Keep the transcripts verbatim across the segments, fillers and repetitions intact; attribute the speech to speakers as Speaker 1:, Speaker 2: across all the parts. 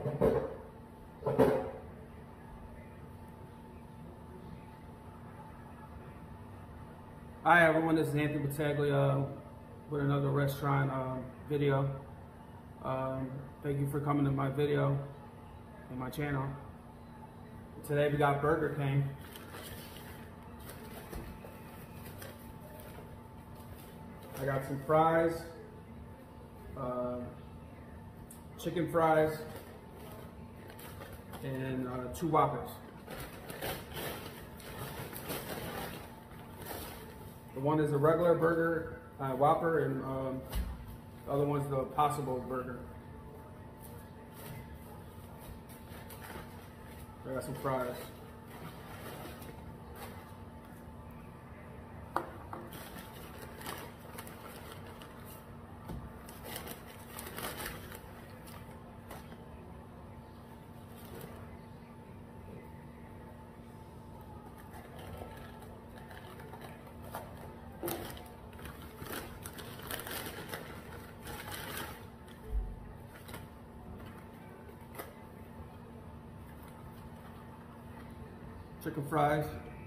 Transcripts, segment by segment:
Speaker 1: Hi everyone, this is Anthony Battaglia with another restaurant um, video. Um, thank you for coming to my video and my channel. Today we got Burger King. I got some fries, uh, chicken fries, and uh, two Whoppers. The one is a regular burger, uh, Whopper, and um, the other one's the Possible Burger. I got some fries. Chicken fries.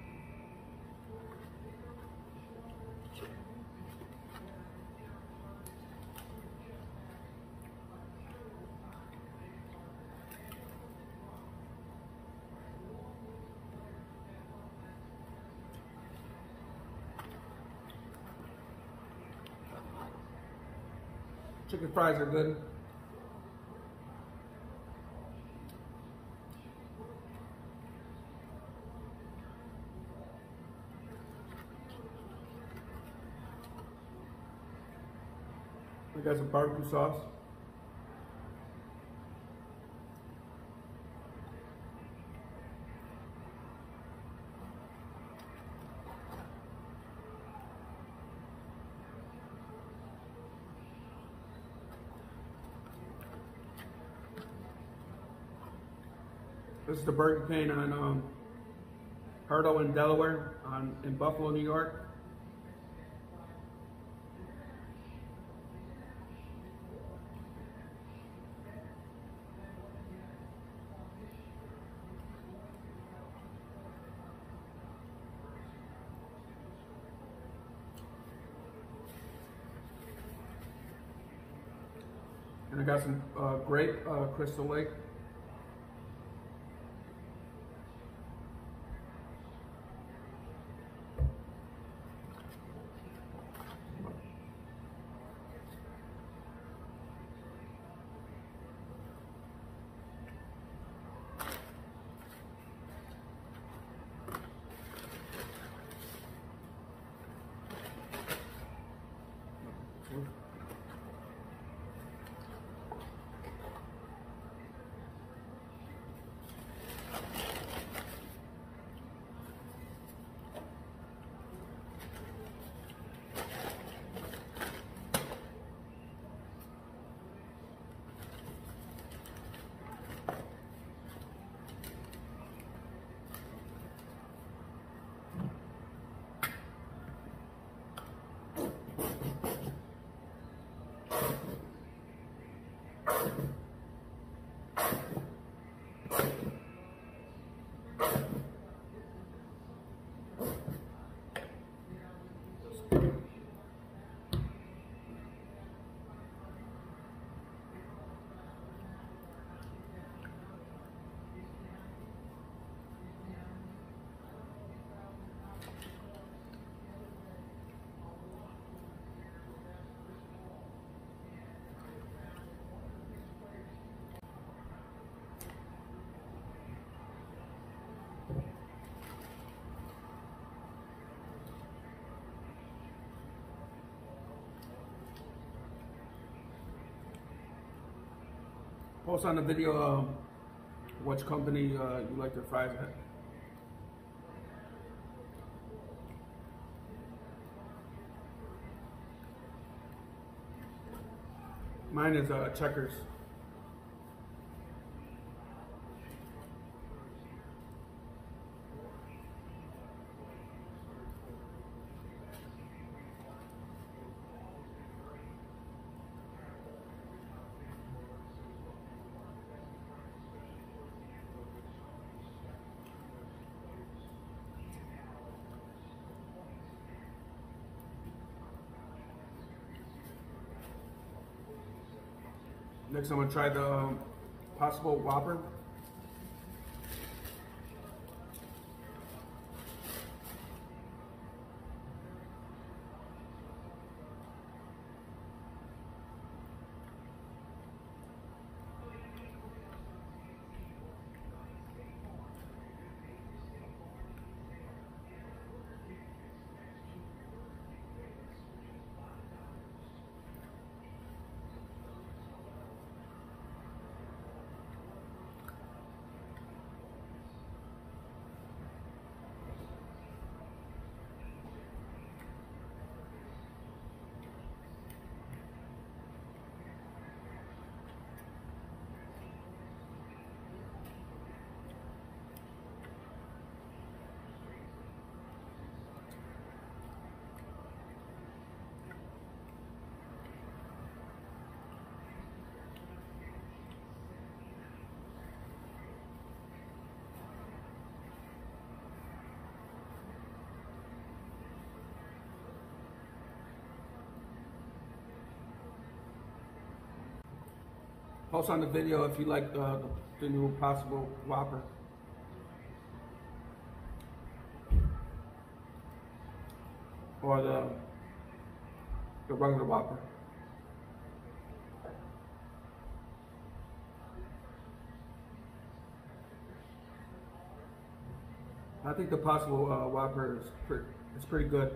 Speaker 1: Chicken fries are good. I got some barbecue sauce. This is the Burger King on um, Hurtle in Delaware, on, in Buffalo, New York. And I got some uh, grape uh, Crystal Lake. Post on the video um, which company uh, you like their fries at. Mine is uh, Checkers. Next, I'm gonna try the um, Possible Whopper. Post on the video if you like uh, the, the new Possible Whopper. Or the, the regular Whopper. I think the Possible uh, Whopper is pretty, it's pretty good.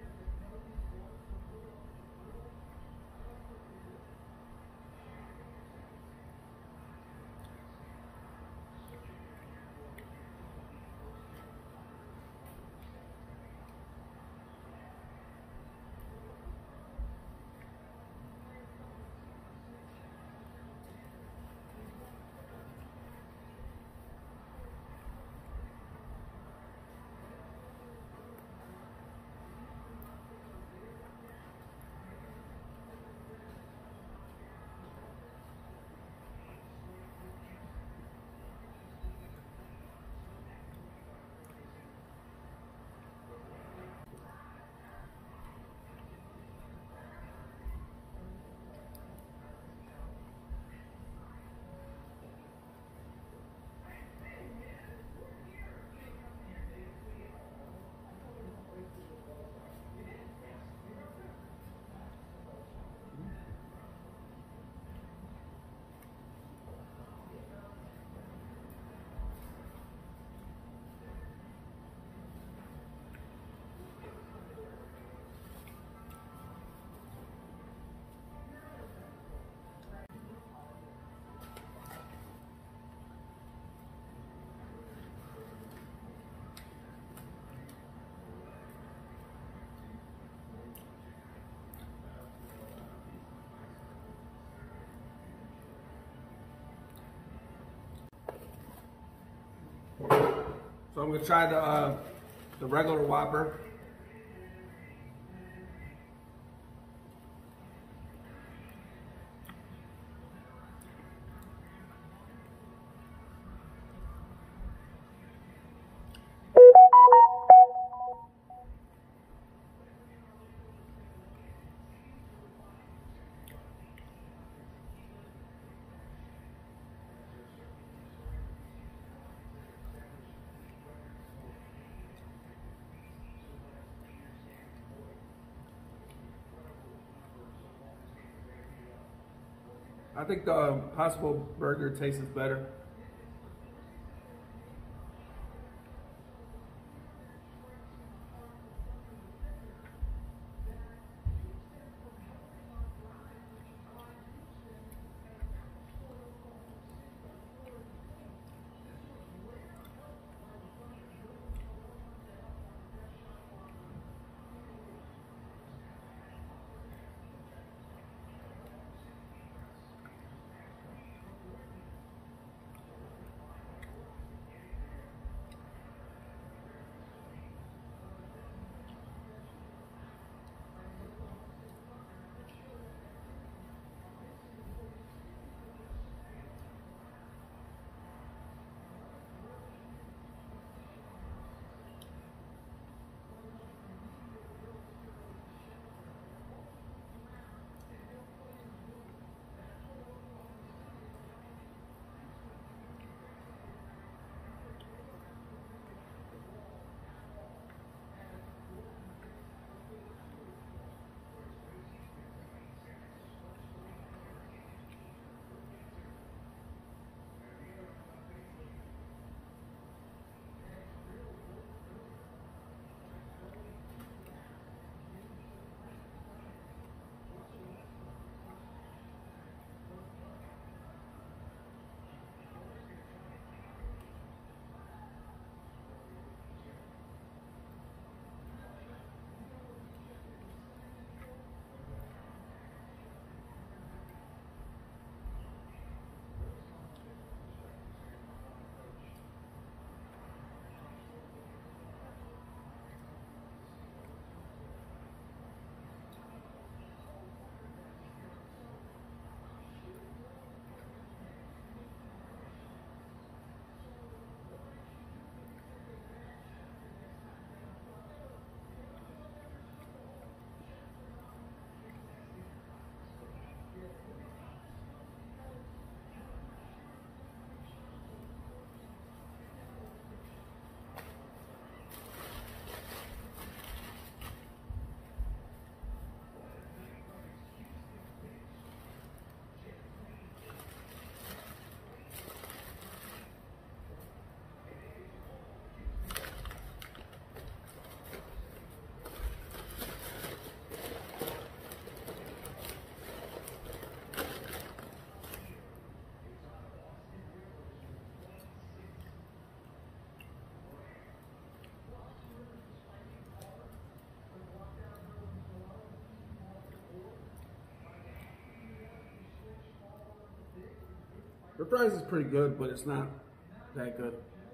Speaker 1: So I'm gonna try the uh, the regular Whopper. I think the uh, Possible Burger tastes better. The fries is pretty good, but it's not that good.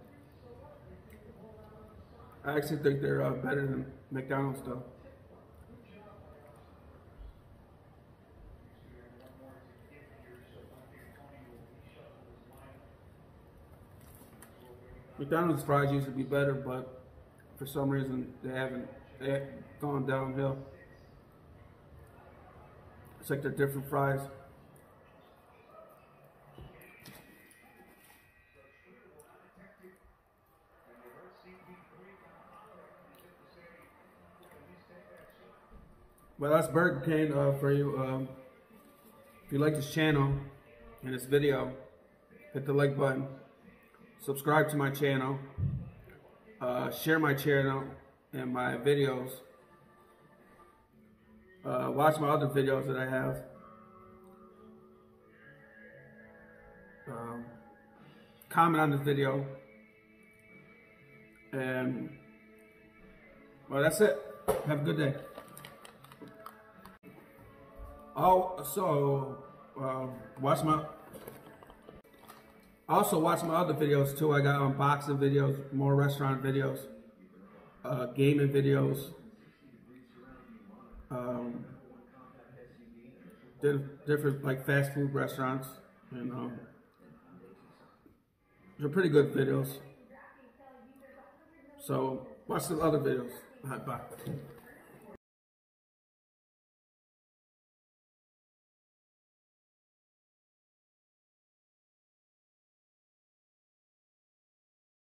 Speaker 1: I actually think they're uh, better than McDonald's though. McDonald's fries used to be better, but for some reason they haven't they haven't gone downhill. It's like they're different fries. Well, that's Burger King uh, for you. Um, if you like this channel and this video, hit the like button. Subscribe to my channel. Uh, share my channel and my videos. Uh, watch my other videos that I have. Um, comment on this video. And, well, that's it. Have a good day. Oh, so, uh, watch my, also watch my other videos too. I got unboxing videos, more restaurant videos, uh, gaming videos, um, different like fast food restaurants, and um, they're pretty good videos. So watch the other videos. All right, bye.